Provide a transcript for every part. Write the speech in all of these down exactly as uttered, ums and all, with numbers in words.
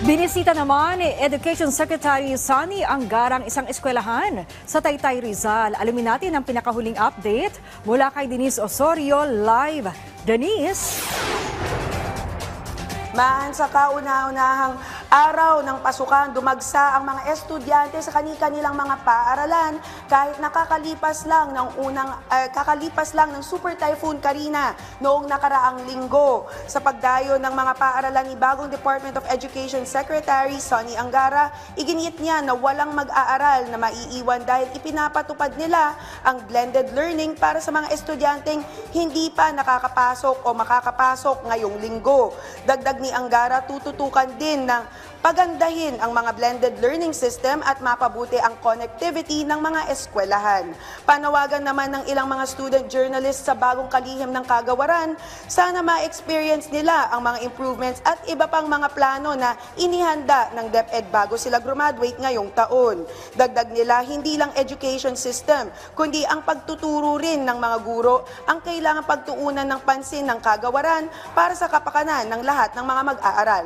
Binisita naman ni Education Secretary Sonny Angara ang isang eskwelahan sa Taytay, Rizal. Alamin natin ang pinakahuling update mula kay Denise Osorio live. Denise? Man, sa kauna-unahang araw ng pasukan, dumagsa ang mga estudyante sa kani-kanilang mga paaralan kahit nakakalipas lang ng unang uh, kakalipas lang ng Super Typhoon Karina noong nakaraang linggo. Sa pagdayo ng mga paaralan ni bagong Department of Education Secretary Sonny Angara, iginiit niya na walang mag-aaral na maiiwan dahil ipinapatupad nila ang blended learning para sa mga estudyanteng hindi pa nakakapasok o makakapasok ngayong linggo. Dagdag ni Angara, tututukan din ng pagandahin ang mga blended learning system at mapabuti ang connectivity ng mga eskwelahan. Panawagan naman ng ilang mga student journalists sa bagong kalihim ng kagawaran, sana ma-experience nila ang mga improvements at iba pang mga plano na inihanda ng DepEd bago sila graduate ngayong taon. Dagdag nila, hindi lang education system, kundi ang pagtuturo rin ng mga guro ang kailangan pagtuunan ng pansin ng kagawaran para sa kapakanan ng lahat ng mga mag-aaral.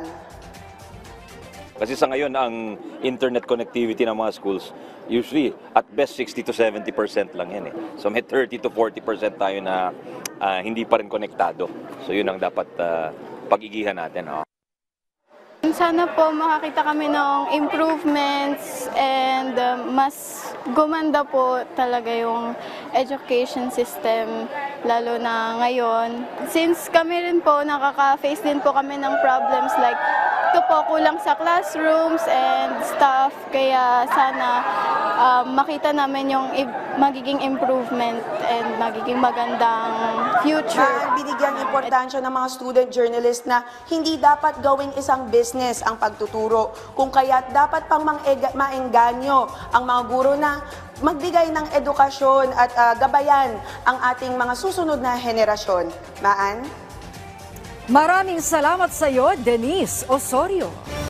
Kasi sa ngayon, ang internet connectivity ng mga schools, usually at best sixty to seventy percent lang yan eh. So may thirty to forty percent tayo na uh, hindi pa rin konektado. So yun ang dapat uh, pag-igihan natin. Oh. Sana po makakita kami ng improvements and uh, mas gumanda po talaga yung education system, lalo na ngayon. Since kami rin po, nakaka-face din po kami ng problems like ito po, kulang sa classrooms and stuff, kaya sana uh, makita namin yung magiging improvement and magiging magandang future. Na binigyan importansya ng mga student journalist na hindi dapat gawing isang business ang pagtuturo, kung kaya't dapat pang maengganyo ang mga guro na magbigay ng edukasyon at uh, gabayan ang ating mga susunod na henerasyon. Maan? Maraming salamat sa iyo, Denise Osorio.